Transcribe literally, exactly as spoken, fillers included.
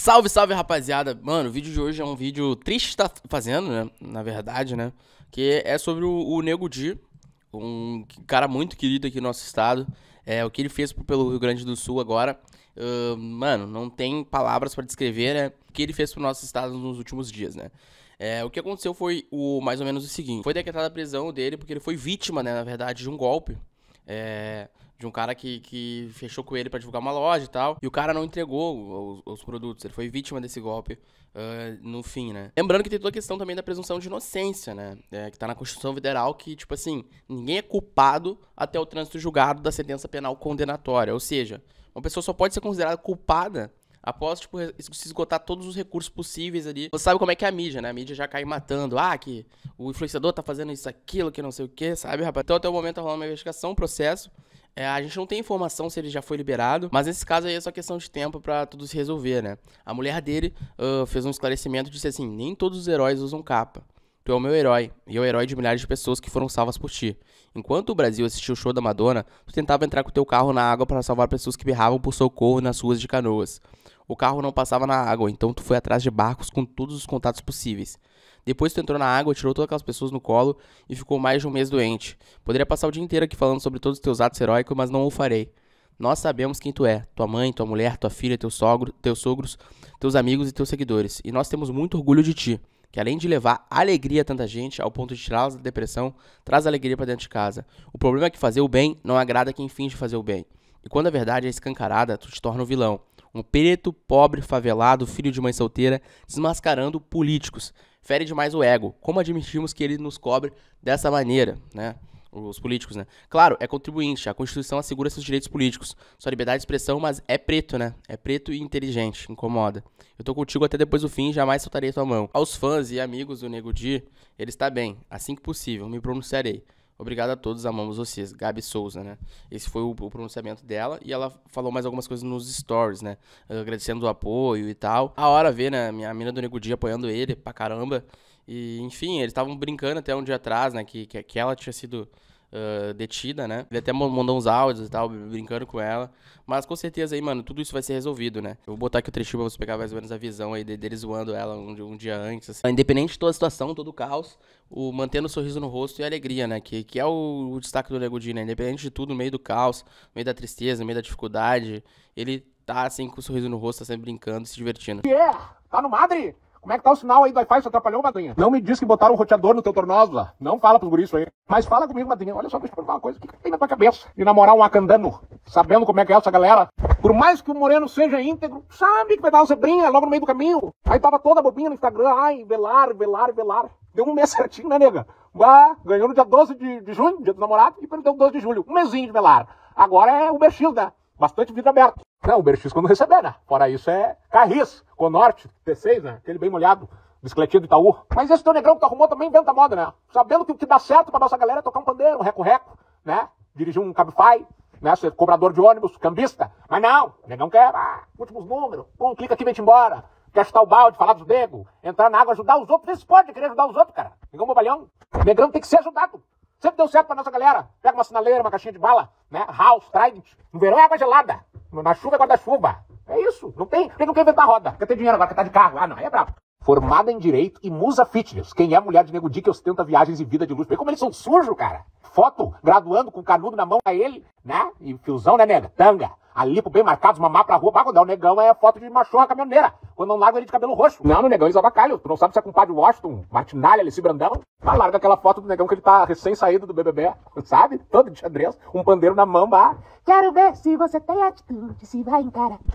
Salve, salve, rapaziada. Mano, o vídeo de hoje é um vídeo triste que tá fazendo, né? Na verdade, né? Que é sobre o, o Nego Di, um cara muito querido aqui no nosso estado. É, o que ele fez pelo Rio Grande do Sul agora. Uh, mano, não tem palavras pra descrever, né? O que ele fez pro nosso estado nos últimos dias, né? É, o que aconteceu foi o, mais ou menos o seguinte. Foi decretada a prisão dele porque ele foi vítima, né? Na verdade, de um golpe. É... De um cara que, que fechou com ele pra divulgar uma loja e tal. E o cara não entregou os, os produtos. Ele foi vítima desse golpe uh, no fim, né? Lembrando que tem toda a questão também da presunção de inocência, né? É, que tá na Constituição Federal que, tipo assim, ninguém é culpado até o trânsito julgado da sentença penal condenatória. Ou seja, uma pessoa só pode ser considerada culpada após, tipo, se esgotar todos os recursos possíveis ali. Você sabe como é que é a mídia, né? A mídia já cai matando. Ah, que o influenciador tá fazendo isso, aquilo, que não sei o que, sabe, rapaz? Então, até o momento tá rolando uma investigação, um processo. É, a gente não tem informação se ele já foi liberado, mas nesse caso aí é só questão de tempo pra tudo se resolver, né? A mulher dele uh, fez um esclarecimento e disse assim: nem todos os heróis usam capa. Tu é o meu herói, e é o herói de milhares de pessoas que foram salvas por ti. Enquanto o Brasil assistiu o show da Madonna, tu tentava entrar com teu carro na água para salvar pessoas que berravam por socorro nas ruas de Canoas. O carro não passava na água, então tu foi atrás de barcos com todos os contatos possíveis. Depois tu entrou na água, tirou todas aquelas pessoas no colo e ficou mais de um mês doente. Poderia passar o dia inteiro aqui falando sobre todos os teus atos heróicos, mas não o farei. Nós sabemos quem tu é, tua mãe, tua mulher, tua filha, teu sogro, teus sogros, teus amigos e teus seguidores. E nós temos muito orgulho de ti, que além de levar alegria a tanta gente, ao ponto de tirá-las da depressão, traz alegria pra dentro de casa. O problema é que fazer o bem não agrada quem finge fazer o bem. E quando a verdade é escancarada, tu te torna o vilão. Um preto, pobre, favelado, filho de mãe solteira, desmascarando políticos. Fere demais o ego. Como admitimos que ele nos cobre dessa maneira, né? Os políticos, né? Claro, é contribuinte. A Constituição assegura seus direitos políticos. Sua liberdade de expressão, mas é preto, né? É preto e inteligente. Incomoda. Eu tô contigo até depois do fim, jamais soltarei tua mão. Aos fãs e amigos do Nego Di, ele está bem. Assim que possível, me pronunciarei. Obrigado a todos, amamos vocês. Gabi Souza, né? Esse foi o, o pronunciamento dela. E ela falou mais algumas coisas nos stories, né? Agradecendo o apoio e tal. A hora ver, né? Minha mina do Nego Di apoiando ele pra caramba. E, enfim, eles estavam brincando até um dia atrás, né? Que, que, que ela tinha sido uh, detida, né? Ele até mandou uns áudios e tal, brincando com ela. Mas com certeza aí, mano, tudo isso vai ser resolvido, né? Eu vou botar aqui o trechinho pra você pegar mais ou menos a visão aí dele zoando ela um, um dia antes. Assim. Independente de toda a situação, todo o caos, o mantendo o sorriso no rosto e a alegria, né? Que, que é o, o destaque do Nego Di, né? Independente de tudo, no meio do caos, no meio da tristeza, no meio da dificuldade, ele tá assim com o sorriso no rosto, tá sempre brincando, se divertindo. Yeah, tá no Madre? Como é que tá o sinal aí do Wi-Fi? Você atrapalhou, madrinha? Não me diz que botaram um roteador no teu tornozelo. Não fala pros guris isso aí. Mas fala comigo, madrinha. Olha só, deixa eu perguntar uma coisa. O que tem na tua cabeça? De namorar um acandano, sabendo como é que é essa galera? Por mais que o moreno seja íntegro, sabe que vai dar uma zebrinha logo no meio do caminho. Aí tava toda bobinha no Instagram. Ai, velar, velar, velar. Deu um mês certinho, né, nega? Ah, ganhou no dia doze de, de junho, dia do namorado, e perdeu doze de julho. Um mesinho de velar. Agora é o B X, né? Bastante vidro aberto. Não, o B X quando receber, né? Fora isso é Carris, Conorte, T seis, né? Aquele bem molhado. Bicicletinha do Itaú. Mas esse teu negrão que tu arrumou também inventa moda, né? Sabendo que o que dá certo pra nossa galera é tocar um pandeiro, um reco-reco, né? Dirigir um Cabify, né? Ser cobrador de ônibus, cambista. Mas não, o negão quer, ah, últimos números, um clica aqui e vem-te embora. Quer chutar o balde, falar dos negros, entrar na água, ajudar os outros. Vê se pode querer ajudar os outros, cara. Negão bobalhão. O negrão tem que ser ajudado. Sempre deu certo pra nossa galera. Pega uma sinaleira, uma caixinha de bala, né? House, Trident. No verão é água gelada. Na chuva é guarda-chuva. É isso. Não tem. Ele não quer inventar roda. Quer ter dinheiro agora, quer estar de carro. Ah, não. Aí é brabo. Formada em Direito e musa fitness. Quem é a mulher de Nego Di que ostenta viagens e vida de luxo? Vê como eles são sujos, cara. Foto, graduando com canudo na mão a ele, né? E fiozão, né, nega? Tanga. Ali pro bem marcados, mamar pra rua. Bah, quando é o negão é foto de machorra caminhoneira. Quando não larga ele de cabelo roxo. Não, no negão eles avacalham. Tu não sabe se é compadre Washington, Martinalha, Alice Brandão. Mas larga aquela foto do negão que ele tá recém-saído do B B B. Sabe? Todo de xadrez. Um pandeiro na mão, bah. Quero ver se você tem atitude, se vai encarar.